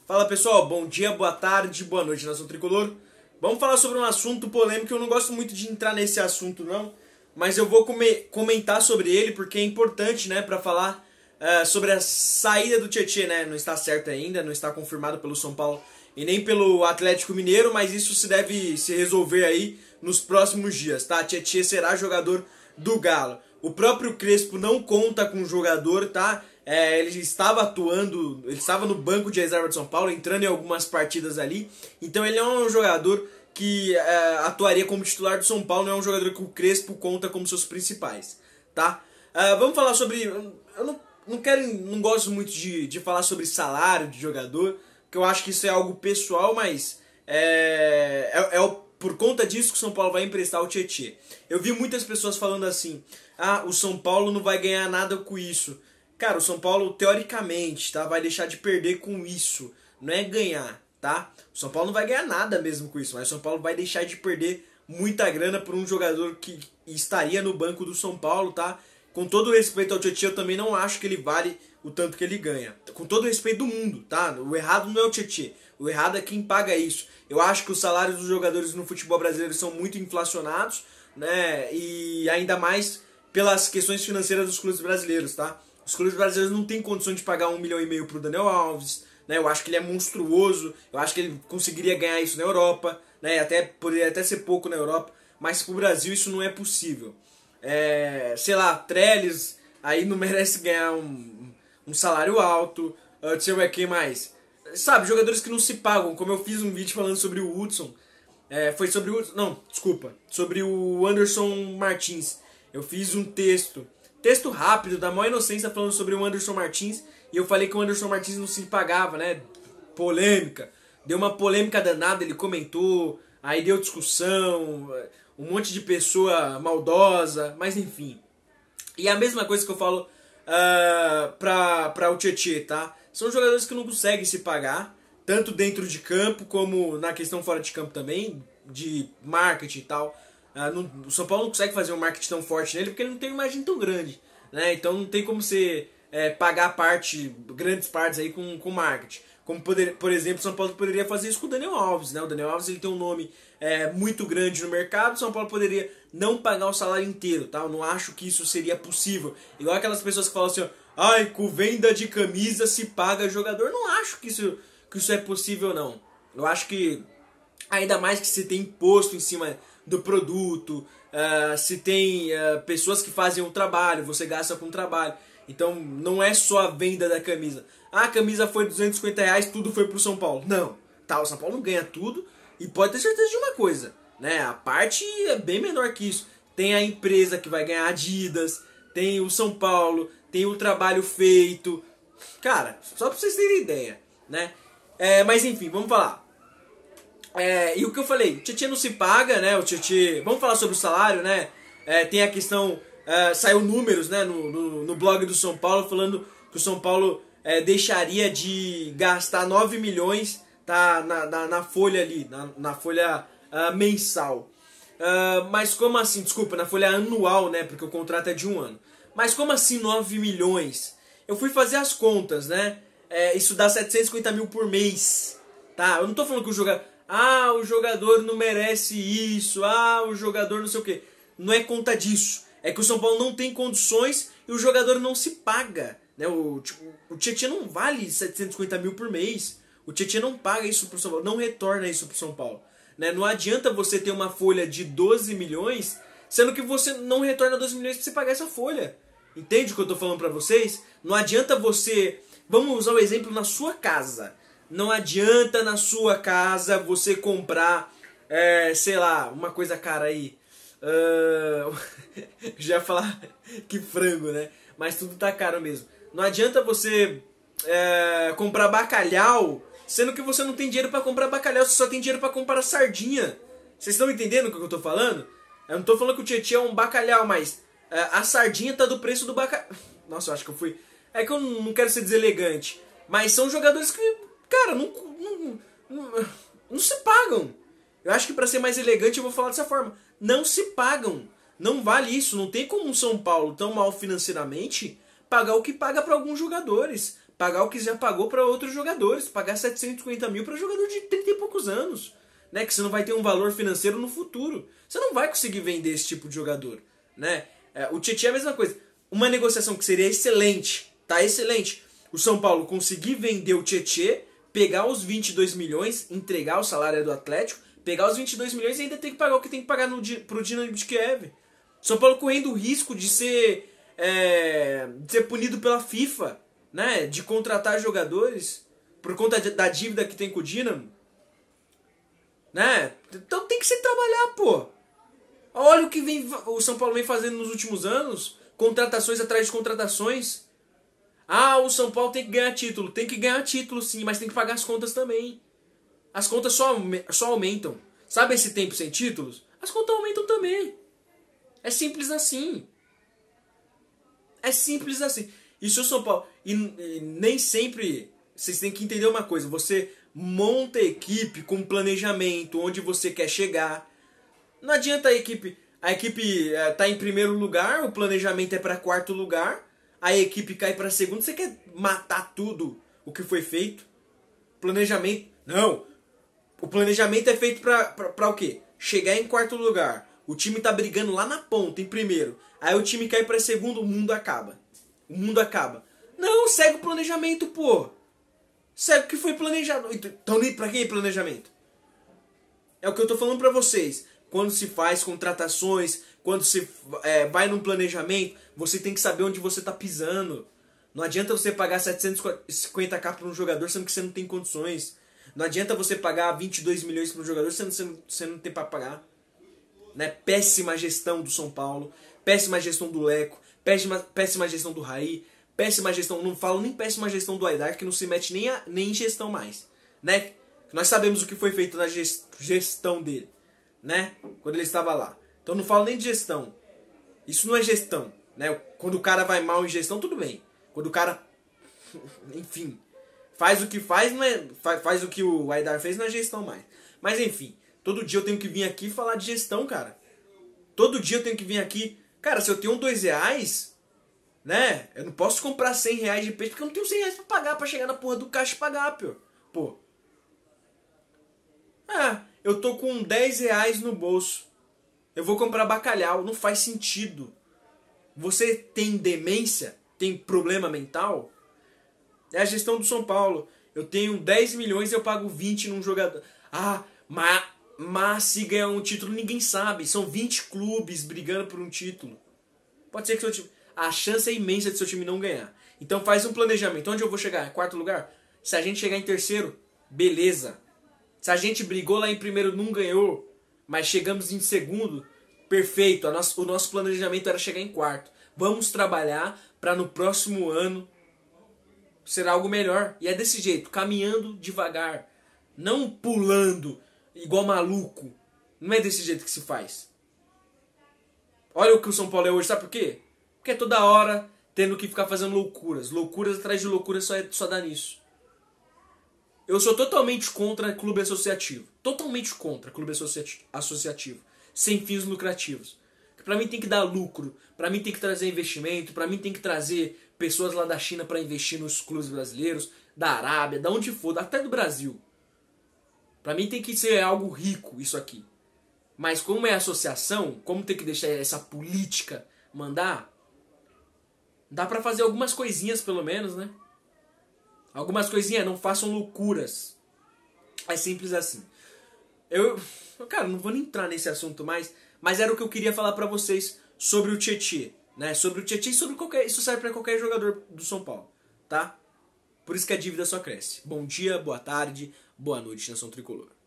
Fala pessoal, bom dia, boa tarde, boa noite, nação tricolor. Vamos falar sobre um assunto polêmico. Eu não gosto muito de entrar nesse assunto não, mas eu vou comentar sobre ele porque é importante, né, para falar sobre a saída do Tietê, né? Não está certo ainda, não está confirmado pelo São Paulo e nem pelo Atlético Mineiro, mas isso se deve se resolver aí nos próximos dias, tá? Tietê será jogador do Galo. O próprio Crespo não conta com o jogador, tá? Ele estava atuando, ele estava no banco de reserva de São Paulo, entrando em algumas partidas ali. Então ele não é um jogador que atuaria como titular do São Paulo, não é um jogador que o Crespo conta como seus principais, tá? Vamos falar sobre... Eu não gosto muito de falar sobre salário de jogador, porque eu acho que isso é algo pessoal, mas por conta disso que o São Paulo vai emprestar o Tietê. Eu vi muitas pessoas falando assim, o São Paulo não vai ganhar nada com isso. Cara, o São Paulo, teoricamente, tá, vai deixar de perder com isso. Não é ganhar, tá? O São Paulo não vai ganhar nada mesmo com isso, mas o São Paulo vai deixar de perder muita grana por um jogador que estaria no banco do São Paulo, tá? Com todo o respeito ao Tietê, eu também não acho que ele vale o tanto que ele ganha. Com todo o respeito do mundo, tá? O errado não é o Tietê. O errado é quem paga isso. Eu acho que os salários dos jogadores no futebol brasileiro são muito inflacionados, né? E ainda mais pelas questões financeiras dos clubes brasileiros, tá? Os clubes brasileiros não têm condição de pagar 1,5 milhão pro Daniel Alves, né? Eu acho que ele é monstruoso, eu acho que ele conseguiria ganhar isso na Europa, né? Poderia até ser pouco na Europa, mas pro Brasil isso não é possível. Sei lá, Trellis aí não merece ganhar um salário alto, deixa eu ver quem mais. Sabe, jogadores que não se pagam, como eu fiz um vídeo falando sobre o Hudson, foi sobre o... Não, desculpa, sobre o Anderson Martins. Eu fiz um texto rápido, da maior inocência, falando sobre o Anderson Martins, e eu falei que o Anderson Martins não se pagava, né? Polêmica. Deu uma polêmica danada, ele comentou, aí deu discussão, um monte de pessoa maldosa, mas enfim. E a mesma coisa que eu falo pra o Tietê, tá? São jogadores que não conseguem se pagar, tanto dentro de campo como na questão fora de campo também, de marketing e tal. O São Paulo não consegue fazer um marketing tão forte nele porque ele não tem uma imagem tão grande, né? Então não tem como você pagar grandes partes aí com marketing. Como por exemplo, o São Paulo poderia fazer isso com o Daniel Alves, né? O Daniel Alves ele tem um nome muito grande no mercado, o São Paulo poderia não pagar o salário inteiro, tá? Eu não acho que isso seria possível. Igual aquelas pessoas que falam assim, ó, com venda de camisa se paga jogador. Eu não acho que isso é possível, não. Eu acho que, ainda mais que se tem imposto em cima do produto, se tem pessoas que fazem um trabalho, você gasta com trabalho. Então não é só a venda da camisa. A camisa foi R$250, tudo foi pro São Paulo. Não, tá, o São Paulo não ganha tudo e pode ter certeza de uma coisa, né? A parte é bem menor que isso. Tem a empresa que vai ganhar Adidas, tem o São Paulo, tem o trabalho feito. Cara, só pra vocês terem ideia, né? Mas enfim, vamos falar. E o que eu falei, o Tietê não se paga, né? O Tietê, vamos falar sobre o salário, né? Tem a questão, saiu números, né, no blog do São Paulo falando que o São Paulo deixaria de gastar 9 milhões, tá, na folha ali, na folha mensal. Mas como assim, desculpa, na folha anual, né? Porque o contrato é de 1 ano. Mas como assim 9 milhões? Eu fui fazer as contas, né? Isso dá 750 mil por mês, tá? Eu não tô falando que o jogador não merece isso, o jogador não sei o que. Não é conta disso. É que o São Paulo não tem condições e o jogador não se paga, né? O Tietê não vale 750 mil por mês. O Tietê não paga isso pro São Paulo, não retorna isso pro São Paulo, né? Não adianta você ter uma folha de 12 milhões, sendo que você não retorna 12 milhões pra você pagar essa folha. Entende o que eu tô falando pra vocês? Não adianta você... Vamos usar o exemplo na sua casa. Não adianta na sua casa você comprar, sei lá, uma coisa cara aí. Já ia falar que frango, né? Mas tudo tá caro mesmo. Não adianta você comprar bacalhau, sendo que você não tem dinheiro pra comprar bacalhau, você só tem dinheiro pra comprar sardinha. Vocês estão entendendo o que eu tô falando? Eu não tô falando que o Tietê é um bacalhau, mas a sardinha tá do preço do bacalhau. Nossa, eu acho que eu fui... É que eu não quero ser deselegante, mas são jogadores que, cara, não se pagam. Eu acho que pra ser mais elegante eu vou falar dessa forma. Não se pagam. Não vale isso. Não tem como um São Paulo tão mal financeiramente pagar o que paga pra alguns jogadores. Pagar o que já pagou para outros jogadores. Pagar 750 mil para jogador de 30 e poucos anos. Né? Que você não vai ter um valor financeiro no futuro. Você não vai conseguir vender esse tipo de jogador. Né? O Tietchan é a mesma coisa. Uma negociação que seria excelente. Tá excelente. O São Paulo conseguir vender o Tietchan, pegar os 22 milhões, entregar o salário do Atlético, pegar os 22 milhões e ainda tem que pagar o que tem que pagar pro Dinamo de Kiev. São Paulo correndo o risco de ser punido pela FIFA, né? De contratar jogadores por conta da dívida que tem com o Dinamo. Né? Então tem que se trabalhar, pô. Olha o que o São Paulo vem fazendo nos últimos anos. Contratações atrás de contratações. Ah, o São Paulo tem que ganhar título. Tem que ganhar título sim, mas tem que pagar as contas também. As contas só aumentam. Sabe esse tempo sem títulos? As contas aumentam também. É simples assim. É simples assim. E se o São Paulo... E nem sempre... Vocês têm que entender uma coisa. Você monta a equipe com planejamento, onde você quer chegar. Não adianta a equipe tá em primeiro lugar, o planejamento é para quarto lugar, a equipe cai para segundo, você quer matar tudo o que foi feito? Planejamento... Não. O planejamento é feito para o quê? Chegar em quarto lugar. O time tá brigando lá na ponta, em primeiro. Aí o time cai para segundo, o mundo acaba. O mundo acaba. Não, segue o planejamento, pô. Segue o que foi planejado. Então, pra que planejamento? É o que eu tô falando pra vocês. Quando se faz contratações, quando se vai num planejamento, você tem que saber onde você tá pisando. Não adianta você pagar 750k pra um jogador sendo que você não tem condições. Não adianta você pagar 22 milhões para um jogador sendo que você não tem pra pagar. Né? Péssima gestão do São Paulo, péssima gestão do Leco, péssima gestão do Raí, péssima gestão, não falo nem péssima gestão do Aidar, que não se mete nem em gestão mais. Né? Nós sabemos o que foi feito na gestão dele. Né? Quando ele estava lá. Então não falo nem de gestão. Isso não é gestão. Né? Quando o cara vai mal em gestão, tudo bem. Quando o cara, enfim, faz o que faz, não é, faz o que o Aidar fez, não é gestão mais. Mas enfim, todo dia eu tenho que vir aqui falar de gestão, cara. Todo dia eu tenho que vir aqui. Cara, se eu tenho R$2, né? Eu não posso comprar R$100 de peixe porque eu não tenho R$100 pra pagar, pra chegar na porra do caixa e pagar, pô. Eu tô com R$10 no bolso. Eu vou comprar bacalhau. Não faz sentido. Você tem demência? Tem problema mental? É a gestão do São Paulo. Eu tenho 10 milhões e eu pago 20 num jogador. Mas se ganhar um título, ninguém sabe. São 20 clubes brigando por um título. Pode ser que seu time... A chance é imensa de seu time não ganhar. Então faz um planejamento. Onde eu vou chegar? Quarto lugar? Se a gente chegar em terceiro, beleza. Se a gente brigou lá em primeiro, não ganhou, mas chegamos em segundo, perfeito. O nosso planejamento era chegar em quarto. Vamos trabalhar para no próximo ano ser algo melhor. E é desse jeito, caminhando devagar. Não pulando igual maluco. Não é desse jeito que se faz. Olha o que o São Paulo é hoje, sabe por quê? Porque é toda hora tendo que ficar fazendo loucuras. Loucuras atrás de loucuras só dá nisso. Eu sou totalmente contra clube associativo. Totalmente contra clube associativo. Sem fins lucrativos. Pra mim tem que dar lucro. Pra mim tem que trazer investimento. Pra mim tem que trazer pessoas lá da China pra investir nos clubes brasileiros. Da Arábia, da onde for, até do Brasil. Pra mim tem que ser algo rico isso aqui. Mas como é associação, como tem que deixar essa política mandar, dá pra fazer algumas coisinhas pelo menos, né? Algumas coisinhas, não façam loucuras. É simples assim. Cara, não vou nem entrar nesse assunto mais, mas era o que eu queria falar pra vocês sobre o Tietchan, né? Sobre o Tietchan e sobre isso serve pra qualquer jogador do São Paulo, tá? Por isso que a dívida só cresce. Bom dia, boa tarde, boa noite, Nação Tricolor.